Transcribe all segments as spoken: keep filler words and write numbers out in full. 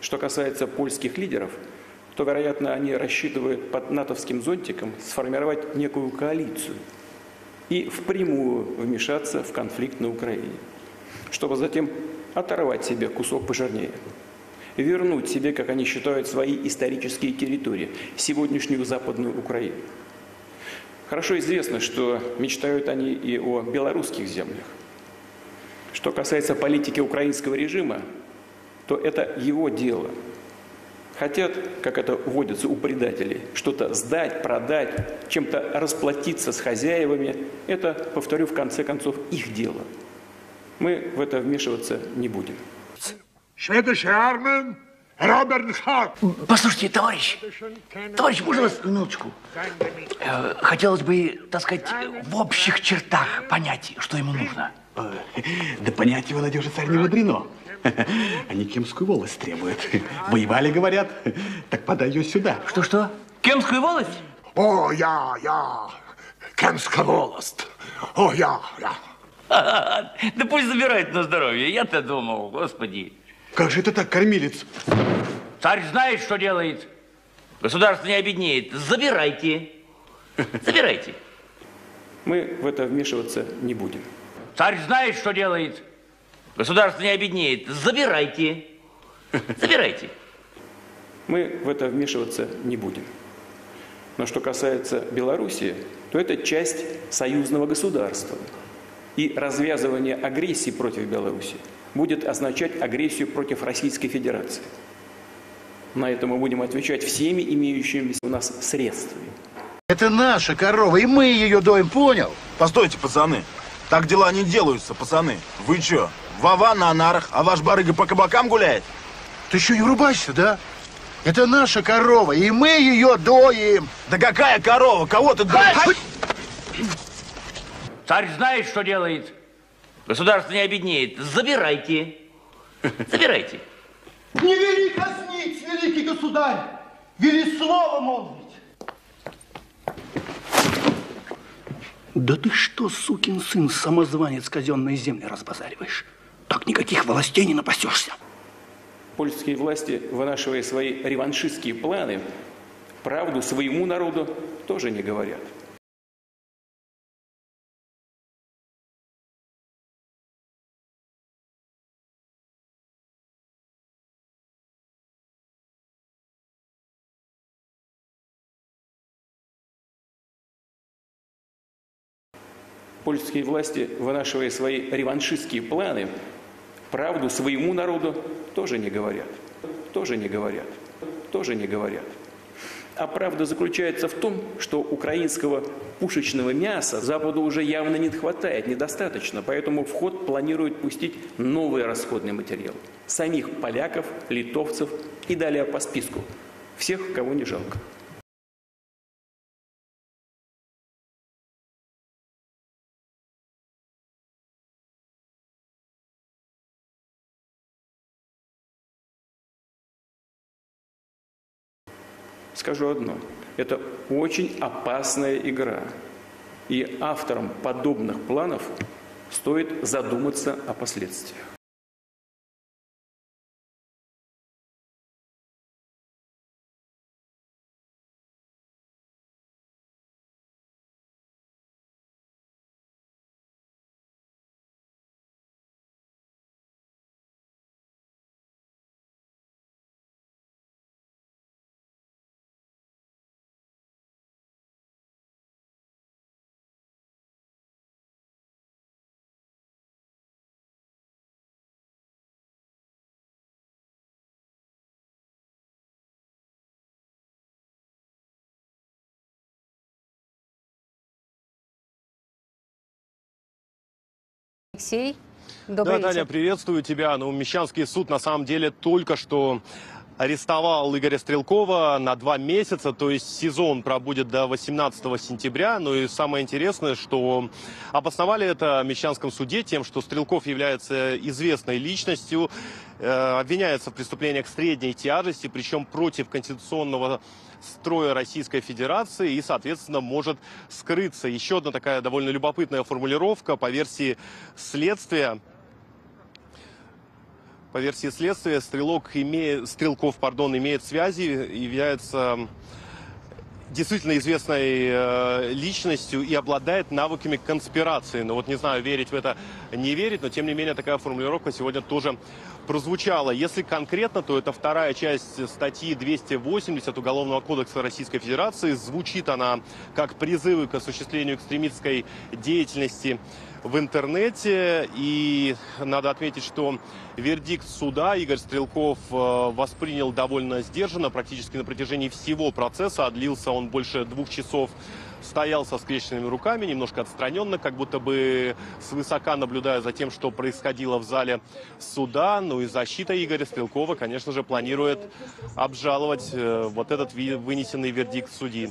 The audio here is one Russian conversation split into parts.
Что касается польских лидеров, то, вероятно, они рассчитывают под натовским зонтиком сформировать некую коалицию и впрямую вмешаться в конфликт на Украине, чтобы затем оторвать себе кусок пожирнее, вернуть себе, как они считают, свои исторические территории, сегодняшнюю Западную Украину. Хорошо известно, что мечтают они и о белорусских землях. Что касается политики украинского режима, то это его дело. Хотят, как это водится у предателей, что-то сдать, продать, чем-то расплатиться с хозяевами, это, повторю, в конце концов, их дело. Мы в это вмешиваться не будем. Послушайте, товарищ, товарищ, можно вас минуточку? Э, хотелось бы, так сказать, в общих чертах понять, что ему нужно. Да понять его, надежда, царь, не мудрено. Они кемскую волость требуют. Воевали, говорят. Так подай ее сюда. Что-что? Кемскую волость? О, я, я. Кемская волость. О, я, я. Да пусть забирает на здоровье. Я-то думал, господи. Как же это так, кормилец? Царь знает, что делает. Государство не обеднеет. Забирайте. Забирайте. Мы в это вмешиваться не будем. Царь знает, что делает. Государство не обеднеет. Забирайте. Забирайте. Мы в это вмешиваться не будем. Но что касается Белоруссии, то это часть союзного государства. И развязывание агрессии против Беларуси будет означать агрессию против Российской Федерации. На это мы будем отвечать всеми имеющимися у нас средствами. Это наша корова, и мы ее доим, понял? Постойте, пацаны. Так дела не делаются, пацаны. Вы чё, Вова на нарах, а ваш барыга по кабакам гуляет? Ты еще не врубайся, да? Это наша корова, и мы ее доим. Да какая корова? Кого ты доишь? Царь знает, что делает. Государство не обеднеет. Забирайте. Забирайте. Не вели казнить, великий государь! Вели слово молвить! Да ты что, сукин сын, самозванец, казенные земли разбазариваешь? Так никаких властей не напасешься. Польские власти, вынашивая свои реваншистские планы, правду своему народу тоже не говорят. Польские власти, вынашивая свои реваншистские планы, правду своему народу тоже не говорят. Тоже не говорят. Тоже не говорят. А правда заключается в том, что украинского пушечного мяса Западу уже явно не хватает, недостаточно. Поэтому в ход планируют пустить новый расходный материал. Самих поляков, литовцев и далее по списку. Всех, кого не жалко. Скажу одно. Это очень опасная игра. И авторам подобных планов стоит задуматься о последствиях. Алексей, добрый да, вечер. Таня, приветствую тебя. Ну, Мещанский суд на самом деле только что арестовал Игоря Стрелкова на два месяца, то есть сезон пробудет до восемнадцатого сентября. Ну и самое интересное, что обосновали это в Мещанском суде тем, что Стрелков является известной личностью, э, обвиняется в преступлениях средней тяжести, причем против конституционного строя Российской Федерации и, соответственно, может скрыться. Еще одна такая довольно любопытная формулировка по версии следствия. По версии следствия, Стрелок имеет, Стрелков пардон, имеет связи, является действительно известной э, личностью и обладает навыками конспирации. Но вот не знаю, верить в это, не верить, но тем не менее такая формулировка сегодня тоже прозвучала. Если конкретно, то это вторая часть статьи двести восемьдесят Уголовного кодекса Российской Федерации. Звучит она как призывы к осуществлению экстремистской деятельности в интернете. И надо отметить, что вердикт суда Игорь Стрелков воспринял довольно сдержанно, практически на протяжении всего процесса, а длился он больше двух часов. Стоял со скрещенными руками, немножко отстраненно, как будто бы свысока наблюдая за тем, что происходило в зале суда. Ну и защита Игоря Стрелкова, конечно же, планирует обжаловать э, вот этот вынесенный вердикт судьи.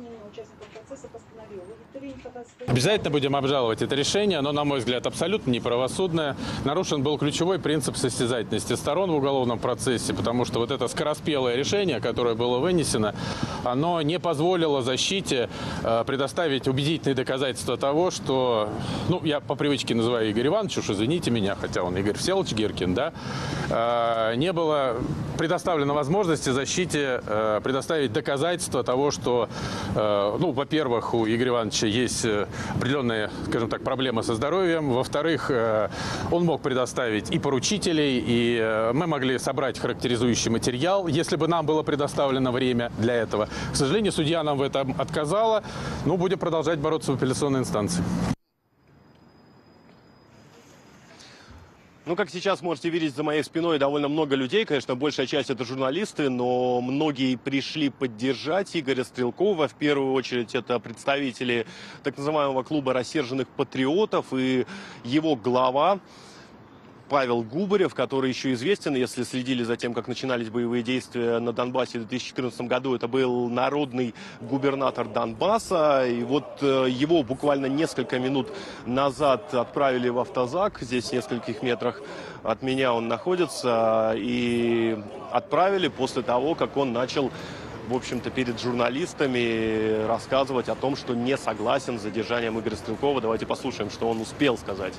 Обязательно будем обжаловать это решение. Оно, на мой взгляд, абсолютно неправосудное. Нарушен был ключевой принцип состязательности сторон в уголовном процессе, потому что вот это скороспелое решение, которое было вынесено, оно не позволило защите э, предоставить убедительные доказательства того, что, ну, я по привычке называю Игоря Ивановича, уж извините меня, хотя он Игорь Всеволодович Гиркин, да, э, не было предоставлено возможности защите э, предоставить доказательства того, что, э, ну, во-первых, у Игоря Ивановича есть определенные, скажем так, проблемы со здоровьем. Во-вторых, он мог предоставить и поручителей, и мы могли собрать характеризующий материал, если бы нам было предоставлено время для этого. К сожалению, судья нам в этом отказала. Ну, будем продолжать бороться в апелляционной инстанции. Ну, как сейчас можете видеть, за моей спиной довольно много людей. Конечно, большая часть это журналисты, но многие пришли поддержать Игоря Стрелкова. В первую очередь это представители так называемого клуба рассерженных патриотов и его глава Павел Губарев, который еще известен, если следили за тем, как начинались боевые действия на Донбассе в две тысячи четырнадцатом году. Это был народный губернатор Донбасса. И вот его буквально несколько минут назад отправили в автозак. Здесь в нескольких метрах от меня он находится. И отправили после того, как он начал, в общем-то, перед журналистами рассказывать о том, что не согласен с задержанием Игоря Стрелкова. Давайте послушаем, что он успел сказать.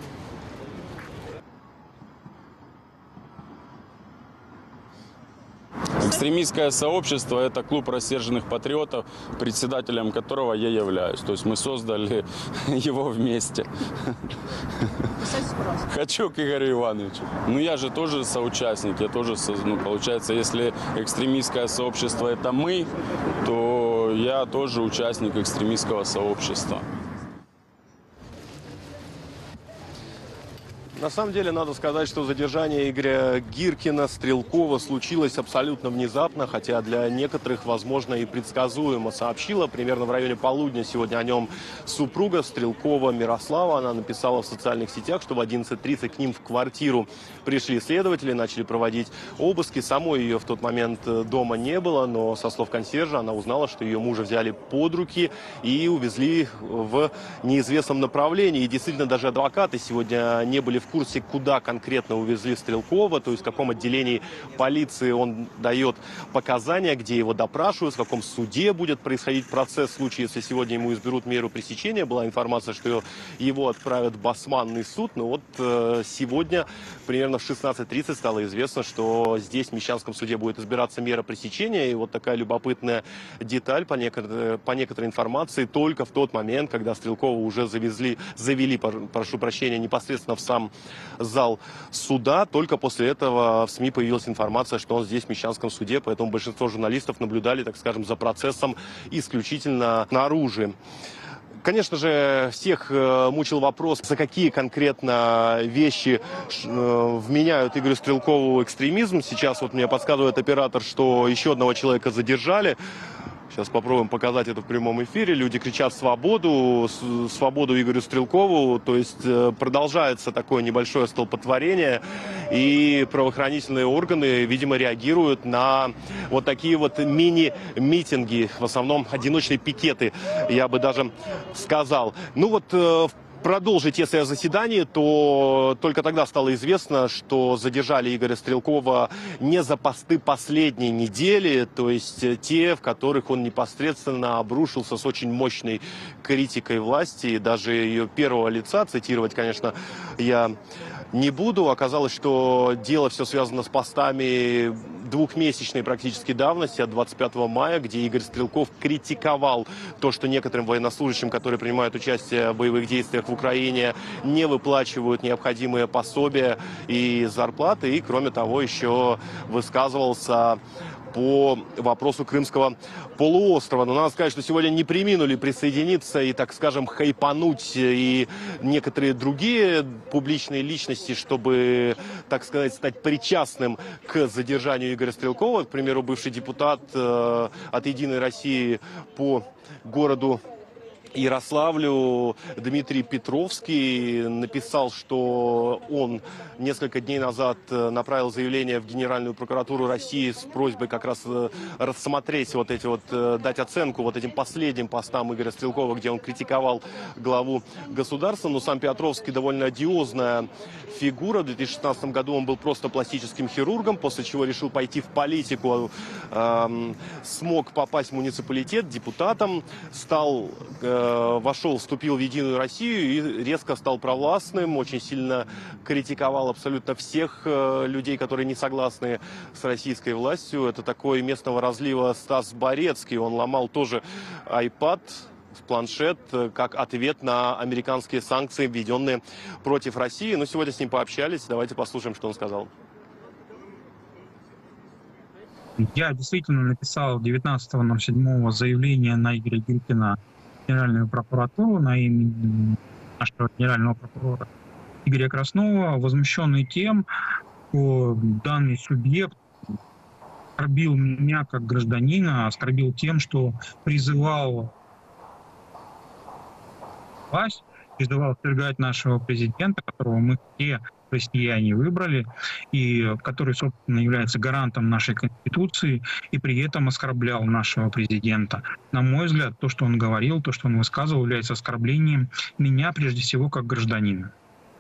Экстремистское сообщество – это клуб рассерженных патриотов, председателем которого я являюсь. То есть мы создали его вместе. Хочу к Игорю Ивановичу. Ну я же тоже соучастник, я тоже, ну получается, если экстремистское сообщество – это мы, то я тоже участник экстремистского сообщества. На самом деле, надо сказать, что задержание Игоря Гиркина Стрелкова случилось абсолютно внезапно, хотя для некоторых, возможно, и предсказуемо. Сообщила примерно в районе полудня сегодня о нем супруга Стрелкова Мирослава. Она написала в социальных сетях, что в одиннадцать тридцать к ним в квартиру пришли следователи, начали проводить обыски. Самой ее в тот момент дома не было, но со слов консьержа она узнала, что ее мужа взяли под руки и увезли в неизвестном направлении. И действительно, даже адвокаты сегодня не были в в курсе, куда конкретно увезли Стрелкова, то есть в каком отделении полиции он дает показания, где его допрашивают, в каком суде будет происходить процесс в случае, если сегодня ему изберут меру пресечения. Была информация, что его отправят в Басманный суд, но вот э, сегодня примерно в шестнадцать тридцать стало известно, что здесь в Мещанском суде будет избираться мера пресечения. И вот такая любопытная деталь по некоторой, по некоторой информации, только в тот момент, когда Стрелкова уже завезли, завели, прошу прощения, непосредственно в сам зал суда. Только после этого в СМИ появилась информация, что он здесь в Мещанском суде, поэтому большинство журналистов наблюдали, так скажем, за процессом исключительно снаружи. Конечно же, всех мучил вопрос, за какие конкретно вещи вменяют Игорю Стрелкову экстремизм. Сейчас вот мне подсказывает оператор, что еще одного человека задержали. Сейчас попробуем показать это в прямом эфире. Люди кричат свободу, свободу Игорю Стрелкову. То есть продолжается такое небольшое столпотворение. И правоохранительные органы, видимо, реагируют на вот такие вот мини-митинги. В основном одиночные пикеты, я бы даже сказал. Ну вот в продолжить, если о заседании, то только тогда стало известно, что задержали Игоря Стрелкова не за посты последней недели, то есть те, в которых он непосредственно обрушился с очень мощной критикой власти, и даже ее первого лица, цитировать, конечно, я не буду. Оказалось, что дело все связано с постами двухмесячной практически давности, от двадцать пятого мая, где Игорь Стрелков критиковал то, что некоторым военнослужащим, которые принимают участие в боевых действиях в Украине, не выплачивают необходимые пособия и зарплаты. И, кроме того, еще высказывался по вопросу Крымского полуострова. Но надо сказать, что сегодня не преминули присоединиться и, так скажем, хайпануть и некоторые другие публичные личности, чтобы, так сказать, стать причастным к задержанию Игоря Стрелкова. К примеру, бывший депутат э, от «Единой России» по городу Ярославлю Дмитрий Петровский написал, что он несколько дней назад направил заявление в Генеральную прокуратуру России с просьбой как раз рассмотреть вот эти вот, дать оценку вот этим последним постам Игоря Стрелкова, где он критиковал главу государства. Но сам Петровский довольно одиозная фигура. В две тысячи шестнадцатом году он был просто пластическим хирургом, после чего решил пойти в политику, эм, смог попасть в муниципалитет депутатом, стал вошел, вступил в «Единую Россию» и резко стал провластным, очень сильно критиковал абсолютно всех людей, которые не согласны с российской властью. Это такой местного разлива Стас Борецкий. Он ломал тоже iPad, планшет, как ответ на американские санкции, введенные против России. Но сегодня с ним пообщались. Давайте послушаем, что он сказал. Я действительно написал девятнадцатого ноль седьмого заявление на Игоря Гиркина в Генеральную прокуратуру на имя нашего генерального прокурора Игоря Краснова, возмущенный тем, что данный субъект оскорбил меня как гражданина, оскорбил тем, что призывал власть, призывал свергать нашего президента, которого мы все россияне выбрали, и который, собственно, является гарантом нашей Конституции, и при этом оскорблял нашего президента. На мой взгляд, то, что он говорил, то, что он высказывал, является оскорблением меня, прежде всего, как гражданина.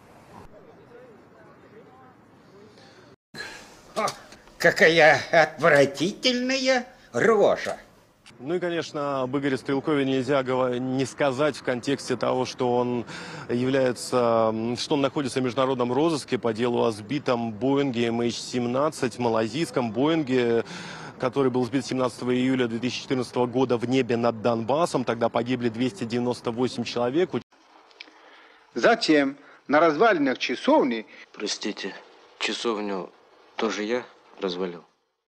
О, какая отвратительная рожа! Ну и, конечно, об Игоре Стрелкове нельзя не сказать в контексте того, что он является, что он находится в международном розыске по делу о сбитом Боинге эм эйч семнадцать, малайзийском Боинге, который был сбит семнадцатого июля две тысячи четырнадцатого года в небе над Донбассом. Тогда погибли двести девяносто восемь человек. Затем на развалинах часовни... Простите, часовню тоже я развалил?